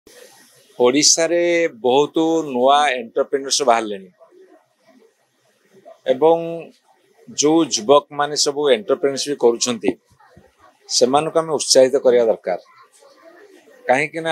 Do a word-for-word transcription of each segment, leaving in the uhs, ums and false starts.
ओडिशा रे बहुत नुआ एंटरप्रेन्योर्स बाहर एवं जो युवक माने सब एंटरप्रेन्योरशिप करुछंती सेमानक आम उत्साहित करने दरकार कहीं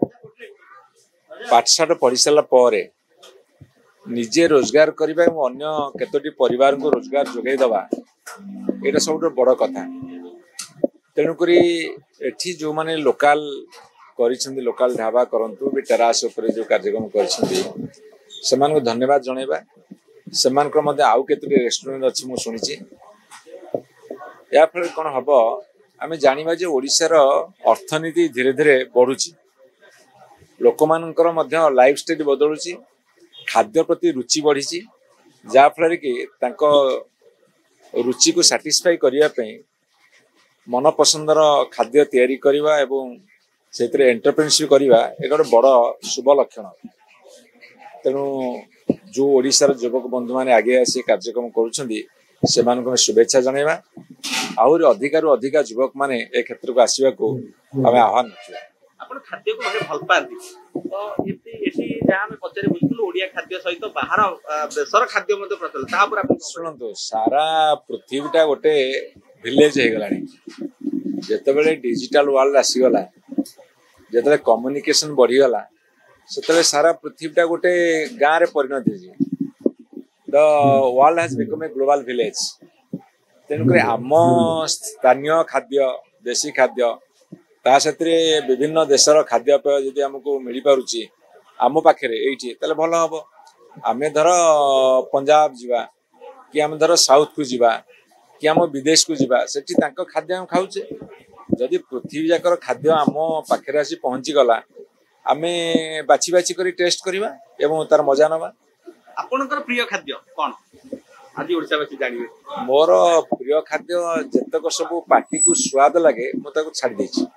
पाठशाठ पढ़ी सारा पर निजे रोजगार करने अन्य केतोटी परिवार को रोजगार जोगई दवा यहाँ सब बड़ कथा। तेणुक एठी जो माने लोकाल करिसेंती लोकाल ढाबा करंतु भी टेरास ऊपर जो कार्यक्रम करिसेंती सेमानक धन्यवाद जणेबा। सेमानक मध्ये आउ केतोटी रेस्टोरेंट अछि मु सुनिछि। या फल कोन हबो आमे जानिबा जे ओडिसा रो अर्थनीति धीरे धीरे बढ़ुछि। लोकमानकर मध्ये लाइफस्टाइल बदलुछि। खाद्य प्रति रुचि बढ़िछि जा फल कि तांको रुचि को सैटिस्फाई करिया पे मन पसंदर खाद्य तैयारी करवा एवं से एंटरप्रेन्योरशिप करवा एक बड़ शुभ लक्षण। तेणु जो ओडिशार युवक बंधु मैंने आगे आसी कार्यक्रम करुँच शुभेच्छा जनइबा। आहरी अधिकार अधिका युवक मैंने ए क्षेत्र को आसवा को आम आह्वान आपण खाद्य को भारी भल पाती तो एति एति जहां हम पचरे बुझलु ओडिया खाद्य सहित बाहर देशर खाद्य मध्ये प्रचलित ता पर आपण सुनंतु सारा पृथ्वीटा गोटे विलेज हे गलानी। जेतेबेले डिजिटल वर्ल्ड आसी गला जेतेबेले कम्युनिकेशन बढ़ी गला सेतेबेले सारा पृथ्वीटा गोटे गाँ रे परिणत हे। The world has become a global village. तेणुक आम स्थानीय खाद्य देशी खाद्य ता साथी विभिन्न देशर खाद्यपेय जदि आमको मिल पारुची आम पाखे ये भल हम। आम धर पंजाब जावा कि आम धर साउथ को जावा कि आम विदेश को जावा सेठी तांको खाद्य हम खाऊचे। जदि पृथ्वी जाकर खाद्य आम पाखे आसी पहुँची गला आमे बाछि बाछि करी टेस्ट करवा एवं तार मजा नवा। आपनकर प्रिय खाद्य कोन आज ओडिसावासी जानिबे? मोर प्रिय खाद्य जतक सब पार्टी को स्वाद लगे मु ताको छाड़ी देछि।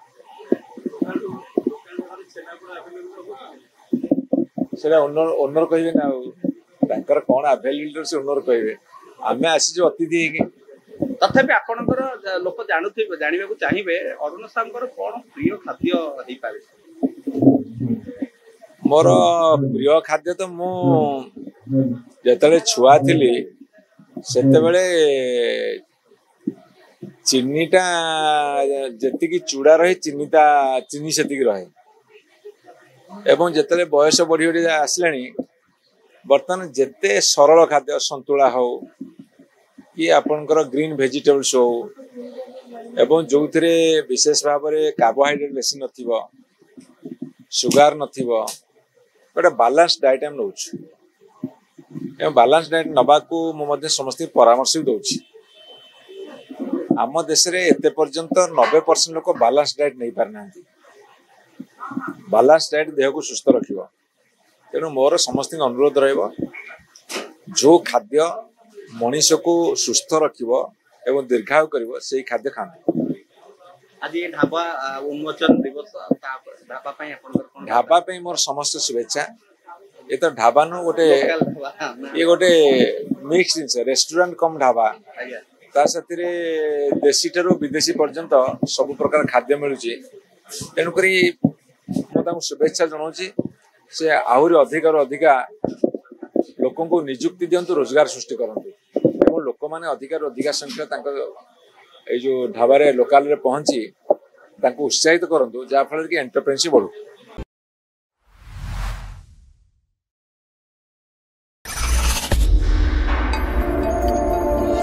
सेटा ओनर ओनर कहिबे ना तांकर कोन अवेलेबल से ओनर कहिबे। आमे आसी जो अतिथि हेके तथापि आपनकर लोक जानुथिबे जानिबे को चाहिबे अरुण सामकर कोन प्रिय खाद्य हेई पारे? मोर प्रिय खाद्य तो मु जतले छुआ थिली सेते बेले चीनीटा जतिकी चूड़ा रहे चीनीटा चीनी सेतिकी रहे एवं जिते बयस बढ़ी बढ़ी आसलानी बर्तमान जिते सरल खाद्य संतुला हो कि आपनकर ग्रीन वेजिटेबल्स हो एवं जो थे विशेष भाव में कार्बोहाइड्रेट बेसी नथिबो सुगार नथिबो गोटे बालांस डाइट आम नौ बालांस डाइट नबा को मुझे समस्त परामर्श भी दौर। आम देश में एत पर्यंत नब्बे परसेंट लोक बालांस डाइट नहीं पारना। बालांस डाइट देह को सुस्थ रखिबो। तेणु मोर समस्त अनुरोध रहिबो जो खाद्य मनीष को सुस्थ रखिबो एवं दीर्घायु करिबो सेही खाद्य खांतु। आज ये ढाबा उन्मोचन दिवस ढाबा पई आपनकर कोन ढाबा पई मोर समस्त शुभेच्छा। ये तो ढाबा नु गोटे ये गोटे मिक्स जिनस रेस्टोरेंट कम ढाबा ता साथी रे देशी ठरू विदेशी पर्यंत सब प्रकार खाद्य मिलुची। तेणु करी मु शुभेच्छा जनाऊँगी से आहरी अधिकार अधिका लोक निजुक्ति दिंतु रोजगार सृष्टि करूँ लोक मैंने अधिकार अधिका संख्या ये जो ढाबा लोकाल पहुँची उत्साहित करूँ जहाँफल कि एंटरप्रेन्योरशिप बढ़ू।